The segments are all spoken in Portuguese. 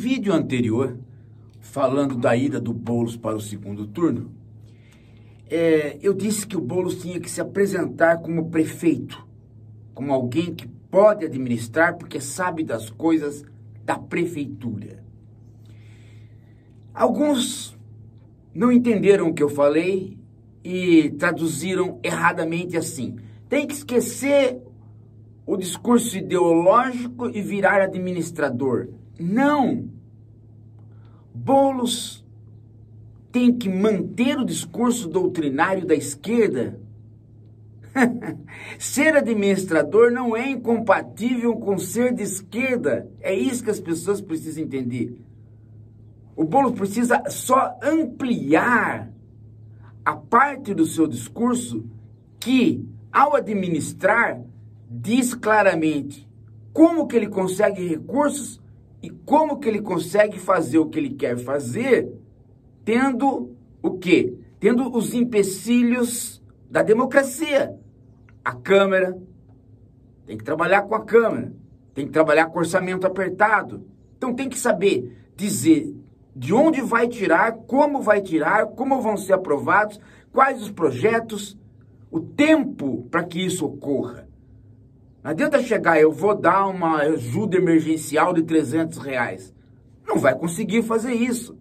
vídeo anterior, falando da ida do Boulos para o segundo turno, eu disse que o Boulos tinha que se apresentar como prefeito, como alguém que pode administrar porque sabe das coisas da prefeitura. Alguns não entenderam o que eu falei e traduziram erradamente assim: tem que esquecer o discurso ideológico e virar administrador. Não! Boulos tem que manter o discurso doutrinário da esquerda. Ser administrador não é incompatível com ser de esquerda. É isso que as pessoas precisam entender. O Boulos precisa só ampliar a parte do seu discurso que, ao administrar, diz claramente como que ele consegue recursos e como que ele consegue fazer o que ele quer fazer, tendo o quê? Tendo os empecilhos da democracia. A Câmara, tem que trabalhar com a Câmara, tem que trabalhar com orçamento apertado. Então tem que saber dizer de onde vai tirar, como vão ser aprovados, quais os projetos, o tempo para que isso ocorra. Não adianta chegar, eu vou dar uma ajuda emergencial de R$300. Não vai conseguir fazer isso.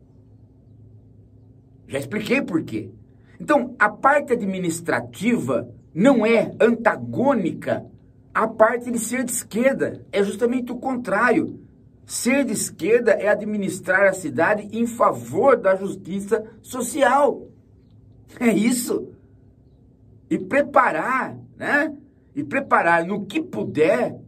Já expliquei por quê. Então, a parte administrativa não é antagônica à parte de ser de esquerda. É justamente o contrário. Ser de esquerda é administrar a cidade em favor da justiça social. É isso. E preparar, né? E preparar no que puder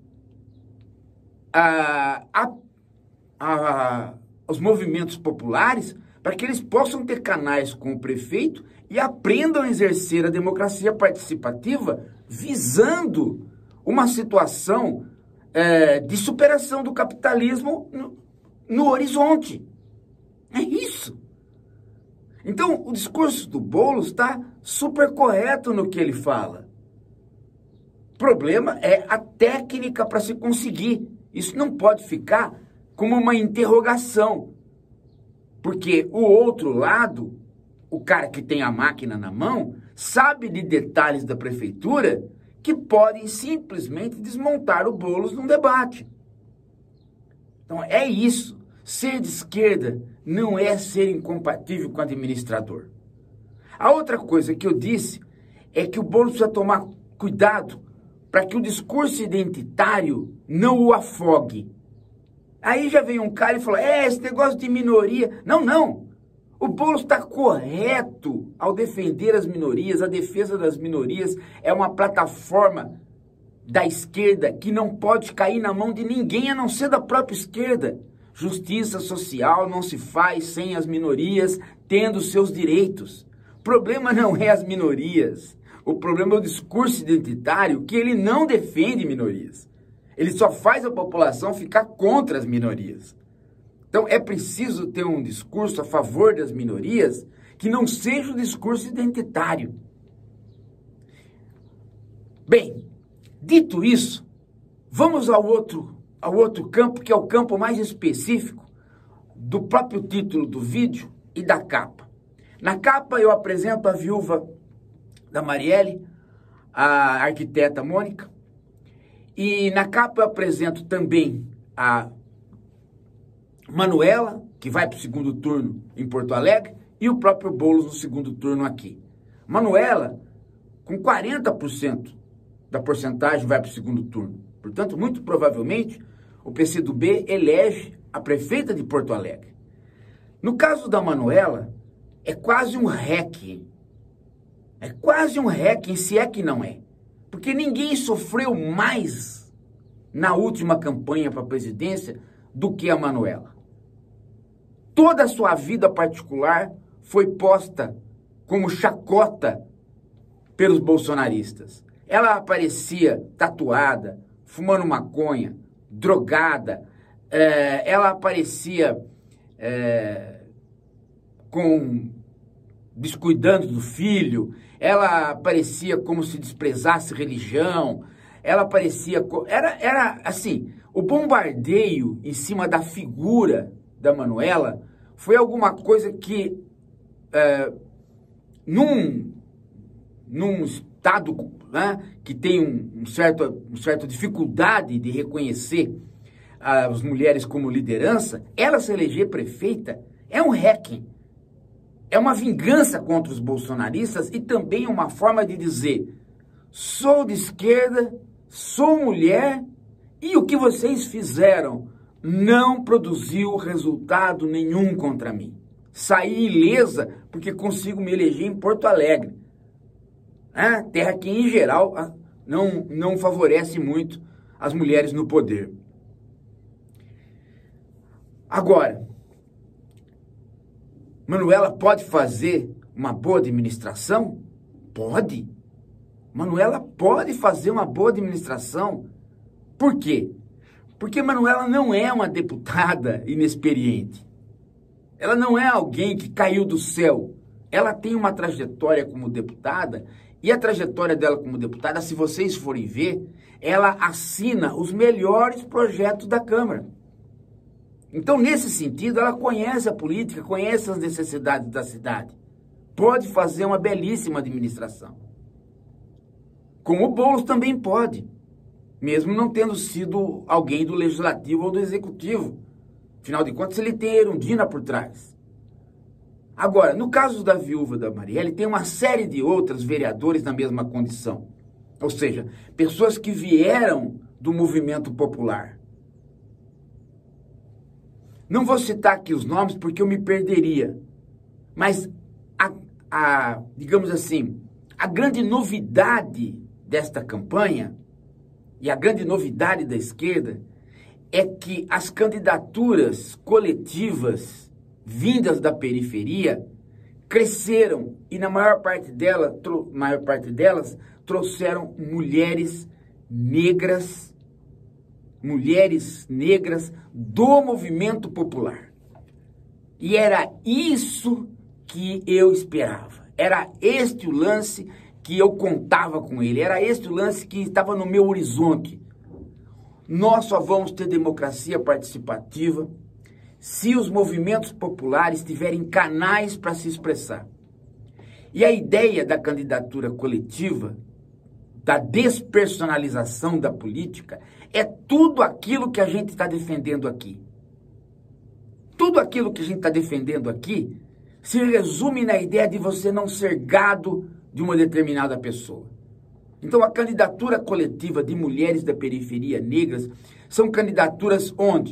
os movimentos populares para que eles possam ter canais com o prefeito e aprendam a exercer a democracia participativa visando uma situação de superação do capitalismo no horizonte. É isso. Então, o discurso do Boulos está super correto no que ele fala. O problema é a técnica para se conseguir. Isso não pode ficar como uma interrogação. Porque o outro lado, o cara que tem a máquina na mão, sabe de detalhes da prefeitura que podem simplesmente desmontar o Boulos num debate. Então é isso. Ser de esquerda não é ser incompatível com o administrador. A outra coisa que eu disse é que o Boulos precisa tomar cuidado para que o discurso identitário não o afogue. Aí já veio um cara e falou, esse negócio de minoria. Não. O Boulos está correto ao defender as minorias. A defesa das minorias é uma plataforma da esquerda que não pode cair na mão de ninguém a não ser da própria esquerda. Justiça social não se faz sem as minorias tendo seus direitos. O problema não é as minorias. O problema é o discurso identitário que ele não defende minorias. Ele só faz a população ficar contra as minorias. Então é preciso ter um discurso a favor das minorias que não seja o discurso identitário. Bem, dito isso, vamos ao outro campo, que é o campo mais específico do próprio título do vídeo e da capa. Na capa eu apresento a viúva da Marielle, a arquiteta Mônica, e na capa eu apresento também a Manuela, que vai para o segundo turno em Porto Alegre, e o próprio Boulos no segundo turno aqui. Manuela, com 40% da porcentagem, vai para o segundo turno. Portanto, muito provavelmente, o PCdoB elege a prefeita de Porto Alegre. No caso da Manuela, é quase um REC. É quase um REC, se é que não é. Porque ninguém sofreu mais na última campanha para a presidência do que a Manuela. Toda a sua vida particular foi posta como chacota pelos bolsonaristas. Ela aparecia tatuada, fumando maconha, drogada, ela aparecia descuidando do filho, ela aparecia como se desprezasse religião, ela aparecia... Era assim, O bombardeio em cima da figura da Manuela foi alguma coisa que, num Estado, né, que tem uma certa dificuldade de reconhecer as mulheres como liderança, ela se eleger prefeita é um hacking, é uma vingança contra os bolsonaristas e também uma forma de dizer: sou de esquerda, sou mulher e o que vocês fizeram não produziu resultado nenhum contra mim. Saí ilesa porque consigo me eleger em Porto Alegre, terra que em geral não favorece muito as mulheres no poder. Agora, Manuela pode fazer uma boa administração? Pode. Manuela pode fazer uma boa administração. Por quê? Porque Manuela não é uma deputada inexperiente. Ela não é alguém que caiu do céu. Ela tem uma trajetória como deputada, e a trajetória dela como deputada, se vocês forem ver, ela assina os melhores projetos da Câmara. Então, nesse sentido, ela conhece a política, conhece as necessidades da cidade. Pode fazer uma belíssima administração. Como o Boulos também pode, mesmo não tendo sido alguém do Legislativo ou do Executivo. Afinal de contas, ele tem a Erundina por trás. Agora, no caso da viúva da Marielle, tem uma série de outros vereadores na mesma condição. Ou seja, pessoas que vieram do movimento popular. Não vou citar aqui os nomes porque eu me perderia. Mas, digamos assim, a grande novidade desta campanha, e a grande novidade da esquerda, é que as candidaturas coletivas vindas da periferia cresceram e na maior parte delas trouxeram mulheres negras do movimento popular. E era isso que eu esperava. Era este o lance que eu contava com ele. Era este o lance que estava no meu horizonte. Nós só vamos ter democracia participativa se os movimentos populares tiverem canais para se expressar. E a ideia da candidatura coletiva, da despersonalização da política, é tudo aquilo que a gente está defendendo aqui. Tudo aquilo que a gente está defendendo aqui se resume na ideia de você não ser gado de uma determinada pessoa. Então, a candidatura coletiva de mulheres da periferia negras são candidaturas onde,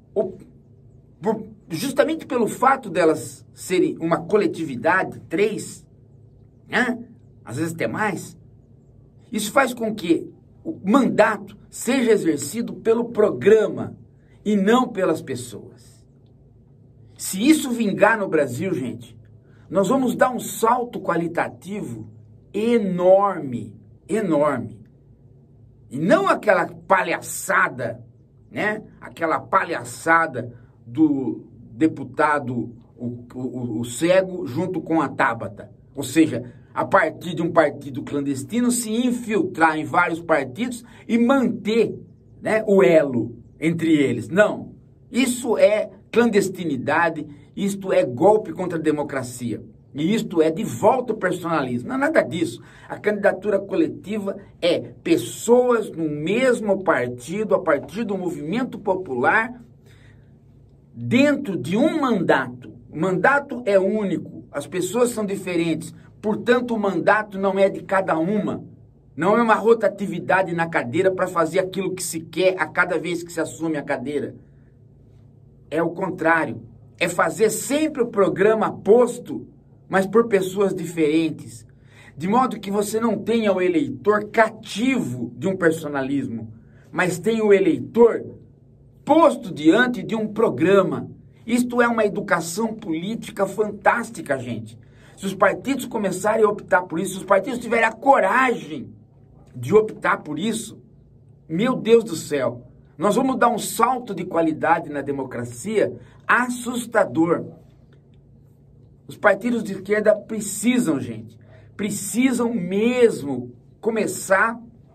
justamente pelo fato delas serem uma coletividade, 3, às vezes até mais, isso faz com que o mandato seja exercido pelo programa e não pelas pessoas. Se isso vingar no Brasil, gente, nós vamos dar um salto qualitativo enorme, enorme. E não aquela palhaçada, aquela palhaçada do deputado, o cego, junto com a Tabata. Ou seja, a partir de um partido clandestino, se infiltrar em vários partidos e manter o elo entre eles. Não, isso é clandestinidade, isto é golpe contra a democracia. E isto é de volta ao personalismo. Não é nada disso. A candidatura coletiva é pessoas no mesmo partido, a partir do movimento popular, dentro de um mandato. O mandato é único, as pessoas são diferentes, portanto o mandato não é de cada uma. Não é uma rotatividade na cadeira para fazer aquilo que se quer a cada vez que se assume a cadeira. É o contrário. É fazer sempre o programa posto, mas por pessoas diferentes. De modo que você não tenha o eleitor cativo de um personalismo, mas tenha o eleitor posto diante de um programa. Isto é uma educação política fantástica, gente. Se os partidos começarem a optar por isso, se os partidos tiverem a coragem de optar por isso, meu Deus do céu, nós vamos dar um salto de qualidade na democracia assustador. Os partidos de esquerda precisam, gente, precisam mesmo começar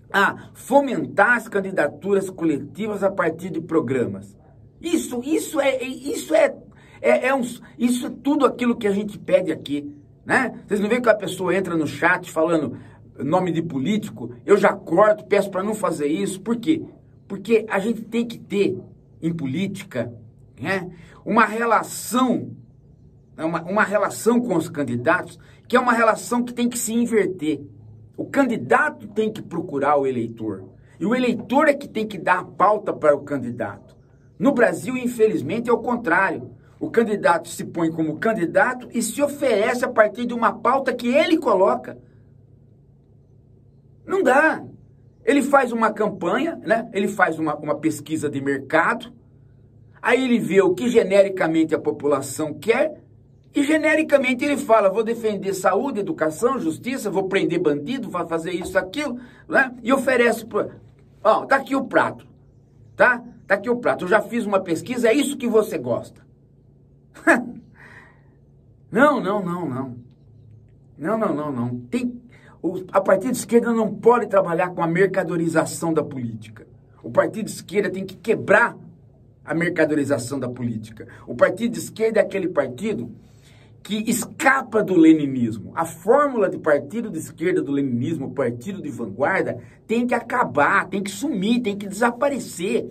a fomentar as candidaturas coletivas a partir de programas. Isso é tudo aquilo que a gente pede aqui, né? Vocês não veem que a pessoa entra no chat falando nome de político, eu já corto, peço para não fazer isso. Por quê? Porque a gente tem que ter, em política, né, uma relação com os candidatos, que é uma relação que tem que se inverter. O candidato tem que procurar o eleitor. E o eleitor é que tem que dar a pauta para o candidato. No Brasil, infelizmente, é o contrário. O candidato se põe como candidato e se oferece a partir de uma pauta que ele coloca. Não dá. Ele faz uma campanha, né? Ele faz uma pesquisa de mercado, aí ele vê o que genericamente a população quer, e genericamente ele fala, vou defender saúde, educação, justiça, vou prender bandido, vou fazer isso, aquilo, né? E oferece, ó, tá aqui o prato, tá? Tá aqui o prato, eu já fiz uma pesquisa, é isso que você gosta. Não. A partido de esquerda não pode trabalhar com a mercadorização da política. O partido de esquerda tem que quebrar a mercadorização da política. O partido de esquerda é aquele partido que escapa do leninismo. A fórmula de partido de esquerda do leninismo, partido de vanguarda, tem que acabar, tem que sumir, tem que desaparecer.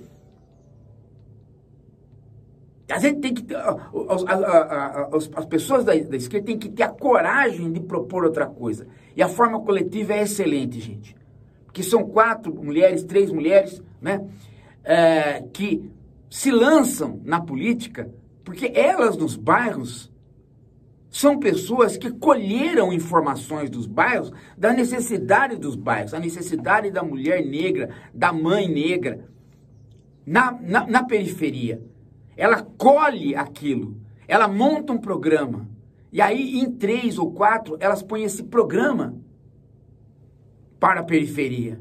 A gente tem que ter, as pessoas da esquerda têm que ter a coragem de propor outra coisa. E a forma coletiva é excelente, gente. Porque são 4 mulheres, 3 mulheres, né? Que se lançam na política, porque elas nos bairros são pessoas que colheram informações dos bairros, da necessidade dos bairros, a necessidade da mulher negra, da mãe negra, na periferia. Ela colhe aquilo, ela monta um programa, e aí em 3 ou 4 elas põem esse programa para a periferia.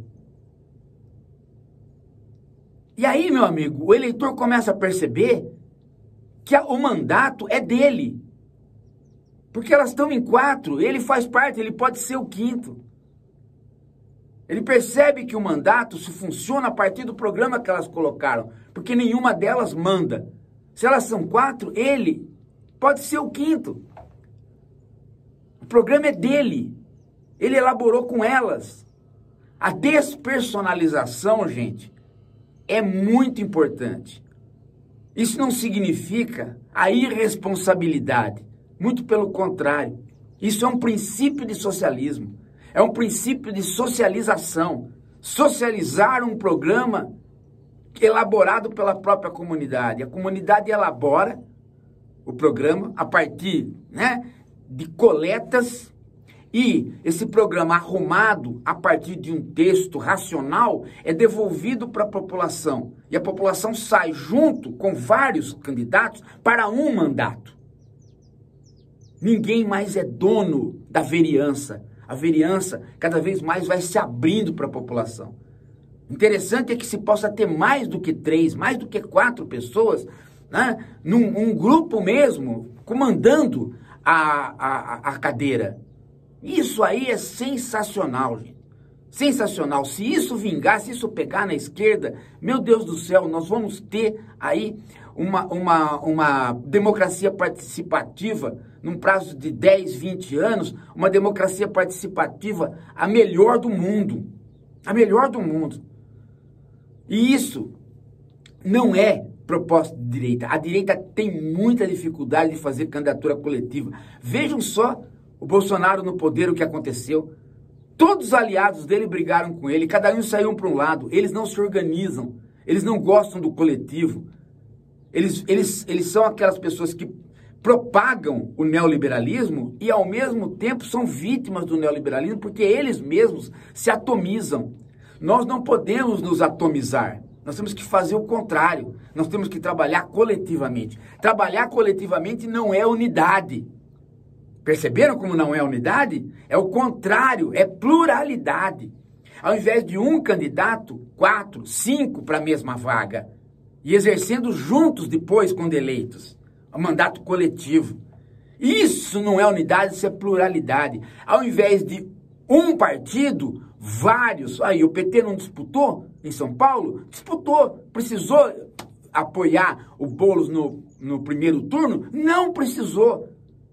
E aí, meu amigo, o eleitor começa a perceber que o mandato é dele, porque elas estão em 4, ele faz parte, ele pode ser o 5º. Ele percebe que o mandato se funciona a partir do programa que elas colocaram, porque nenhuma delas manda. Se elas são 4, ele pode ser o 5º. O programa é dele. Ele elaborou com elas. A despersonalização, gente, é muito importante. Isso não significa a irresponsabilidade. Muito pelo contrário. Isso é um princípio de socialismo. É um princípio de socialização. Socializar um programa elaborado pela própria comunidade. A comunidade elabora o programa a partir, né, de coletas, e esse programa arrumado a partir de um texto racional é devolvido para a população. E a população sai junto com vários candidatos para um mandato. Ninguém mais é dono da vereança. A vereança cada vez mais vai se abrindo para a população. Interessante é que se possa ter mais do que 3, mais do que 4 pessoas, né, num grupo mesmo, comandando a cadeira. Isso aí é sensacional, gente. Sensacional. Se isso vingar, se isso pegar na esquerda, meu Deus do céu, nós vamos ter aí uma democracia participativa num prazo de 10, 20 anos, uma democracia participativa a melhor do mundo. A melhor do mundo. E isso não é proposta de direita. A direita tem muita dificuldade de fazer candidatura coletiva. Vejam só o Bolsonaro no poder, o que aconteceu. Todos os aliados dele brigaram com ele, cada um saiu para um lado. Eles não se organizam, eles não gostam do coletivo. Eles são aquelas pessoas que propagam o neoliberalismo e, ao mesmo tempo, são vítimas do neoliberalismo porque eles mesmos se atomizam. Nós não podemos nos atomizar. Nós temos que fazer o contrário. Nós temos que trabalhar coletivamente. Trabalhar coletivamente não é unidade. Perceberam como não é unidade? É o contrário, é pluralidade. Ao invés de um candidato, 4, 5 para a mesma vaga. E exercendo juntos depois, quando eleitos. O mandato coletivo. Isso não é unidade, isso é pluralidade. Ao invés de um partido, vários. Aí o PT não disputou em São Paulo? Disputou. Precisou apoiar o Boulos no primeiro turno? Não precisou.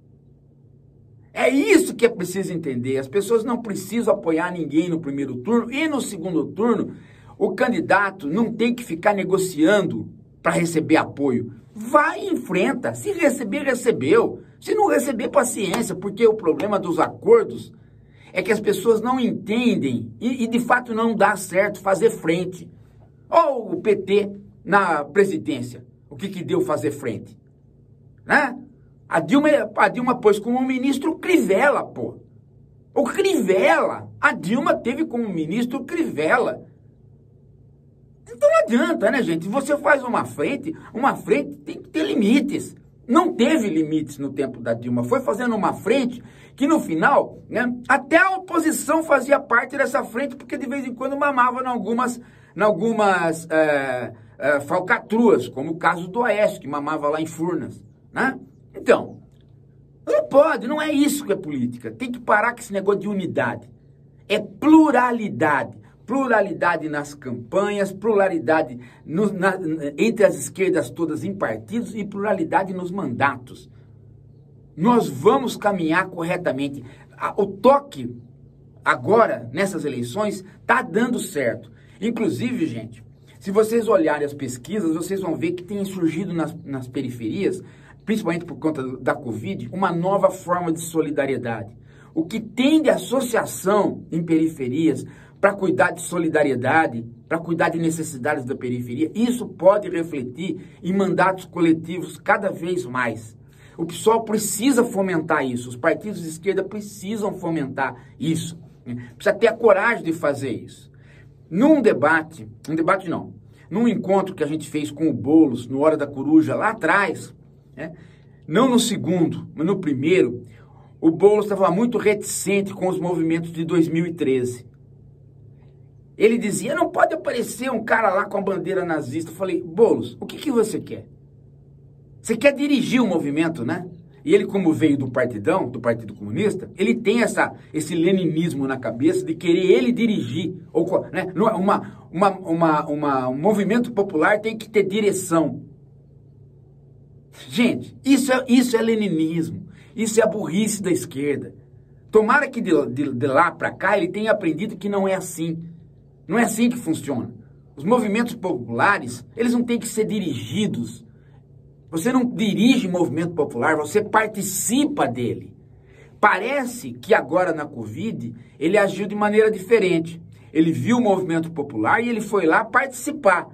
É isso que é preciso entender. As pessoas não precisam apoiar ninguém no primeiro turno e no segundo turno o candidato não tem que ficar negociando para receber apoio. Vai e enfrenta. Se receber, recebeu. Se não receber, paciência, porque o problema dos acordos é que as pessoas não entendem e de fato não dá certo fazer frente. Ou o PT na presidência, o que deu fazer frente? Né? A Dilma pôs como ministro o Crivella, pô. O Crivella. A Dilma teve como ministro o Crivella. Então não adianta, né, gente? Você faz uma frente tem que ter limites. Não teve limites no tempo da Dilma. Foi fazendo uma frente que no final, né, até a oposição fazia parte dessa frente, porque de vez em quando mamava em algumas falcatruas, como o caso do Aécio, que mamava lá em Furnas, né? Então, não pode, não é isso que é política. Tem que parar com esse negócio de unidade. É pluralidade. Pluralidade nas campanhas, pluralidade entre as esquerdas todas em partidos e pluralidade nos mandatos. Nós vamos caminhar corretamente. O toque agora, nessas eleições, está dando certo. Inclusive, gente, se vocês olharem as pesquisas, vocês vão ver que tem surgido nas periferias, principalmente por conta da Covid, uma nova forma de solidariedade. O que tem de associação em periferias para cuidar de solidariedade, para cuidar de necessidades da periferia, isso pode refletir em mandatos coletivos cada vez mais. O PSOL precisa fomentar isso, os partidos de esquerda precisam fomentar isso. Precisa ter a coragem de fazer isso. Num encontro que a gente fez com o Boulos, no Hora da Coruja, lá atrás, né? Não no segundo, mas no primeiro, o Boulos estava muito reticente com os movimentos de 2013. Ele dizia, não pode aparecer um cara lá com a bandeira nazista. Eu falei, Boulos, o que você quer? Você quer dirigir o movimento, né? E ele, como veio do partidão, do Partido Comunista, ele tem esse leninismo na cabeça de querer ele dirigir. Ou, né? Um movimento popular tem que ter direção. Gente, isso é leninismo. Isso é a burrice da esquerda. Tomara que de lá para cá ele tenha aprendido que não é assim. Não é assim que funciona. Os movimentos populares, eles não têm que ser dirigidos. Você não dirige o movimento popular, você participa dele. Parece que agora na Covid, ele agiu de maneira diferente. Ele viu o movimento popular e ele foi lá participar.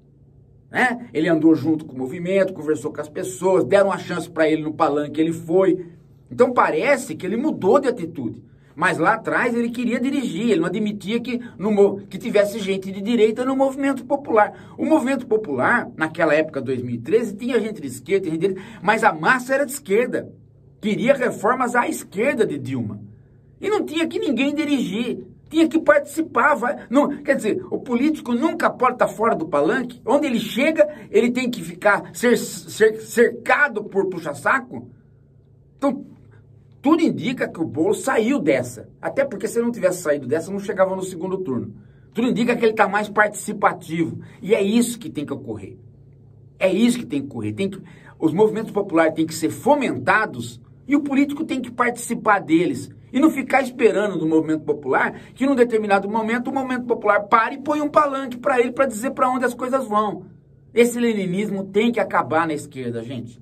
Né? Ele andou junto com o movimento, conversou com as pessoas, deram uma chance para ele no palanque, ele foi. Então parece que ele mudou de atitude. Mas lá atrás ele queria dirigir, ele não admitia que tivesse gente de direita no movimento popular. O movimento popular, naquela época, 2013, tinha gente de esquerda, gente de direita, mas a massa era de esquerda. Queria reformas à esquerda de Dilma. E não tinha que ninguém dirigir, tinha que participar. Quer dizer, o político nunca pode estar fora do palanque. Onde ele chega, ele tem que ficar cercado por puxa-saco. Então, tudo indica que o Boulos saiu dessa. Até porque se ele não tivesse saído dessa, não chegava no segundo turno. Tudo indica que ele está mais participativo. E é isso que tem que ocorrer. É isso que tem que ocorrer. Os movimentos populares têm que ser fomentados e o político tem que participar deles. E não ficar esperando do movimento popular que num determinado momento o movimento popular pare e põe um palanque para ele para dizer para onde as coisas vão. Esse leninismo tem que acabar na esquerda, gente.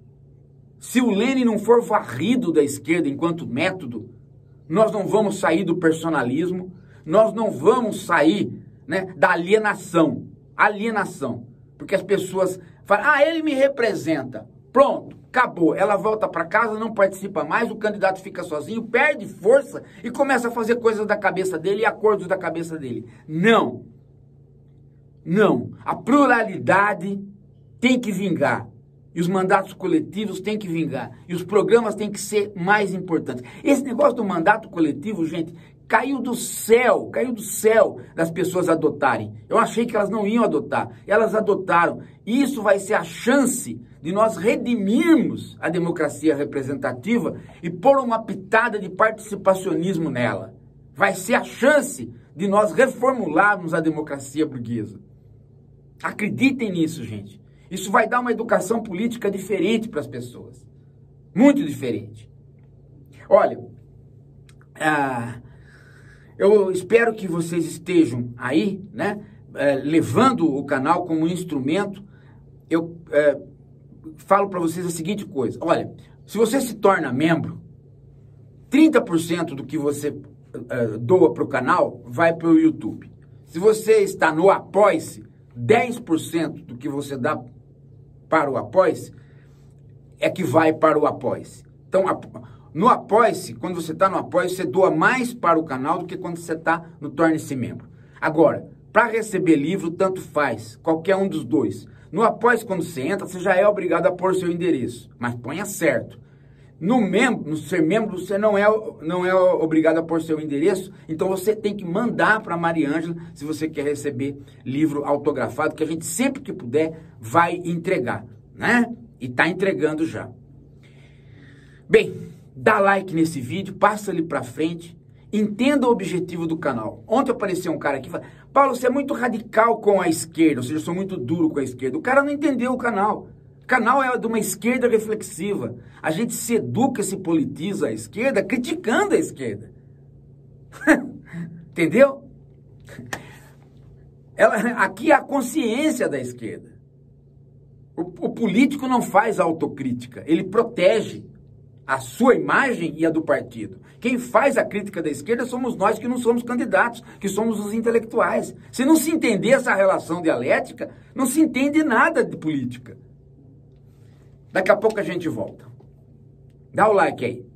Se o Lênin não for varrido da esquerda enquanto método, nós não vamos sair do personalismo, nós não vamos sair, né, da alienação. Alienação. Porque as pessoas falam, ele me representa. Pronto, acabou. Ela volta para casa, não participa mais, o candidato fica sozinho, perde força e começa a fazer coisas da cabeça dele e acordos da cabeça dele. Não. Não. A pluralidade tem que vingar. E os mandatos coletivos têm que vingar. E os programas têm que ser mais importantes. Esse negócio do mandato coletivo, gente, caiu do céu das pessoas adotarem. Eu achei que elas não iam adotar. Elas adotaram. E isso vai ser a chance de nós redimirmos a democracia representativa e pôr uma pitada de participacionismo nela. vai ser a chance de nós reformularmos a democracia burguesa. Acreditem nisso, gente. Isso vai dar uma educação política diferente para as pessoas. Muito diferente. Olha, eu espero que vocês estejam aí, né, levando o canal como instrumento. Eu falo para vocês a seguinte coisa. Olha, se você se torna membro, 30% do que você doa para o canal vai para o YouTube. Se você está no Apoie-se, 10% do que você dá para o Apoie-se é que vai para o Apoie-se. Então, no Apoie-se, quando você está no Apoie-se, você doa mais para o canal do que quando você está no Torne-se Membro. Agora, para receber livro, tanto faz, qualquer um dos dois. No Apoie-se, quando você entra, você já é obrigado a pôr seu endereço, mas ponha certo. No ser membro, você não é obrigado a pôr seu endereço, então você tem que mandar para a Mariângela se você quer receber livro autografado, que a gente sempre que puder vai entregar, né? E está entregando já. Bem, dá like nesse vídeo, passa ele para frente, entenda o objetivo do canal. Ontem apareceu um cara aqui e falou: Paulo, você é muito radical com a esquerda, ou seja, eu sou muito duro com a esquerda. O cara não entendeu o canal. O canal é de uma esquerda reflexiva. A gente se educa, se politiza a esquerda criticando a esquerda. Entendeu? Aqui é a consciência da esquerda. O político não faz autocrítica, ele protege a sua imagem e a do partido. Quem faz a crítica da esquerda somos nós que não somos candidatos, que somos os intelectuais. Se não se entender essa relação dialética, não se entende nada de política. Daqui a pouco a gente volta. Dá o like aí.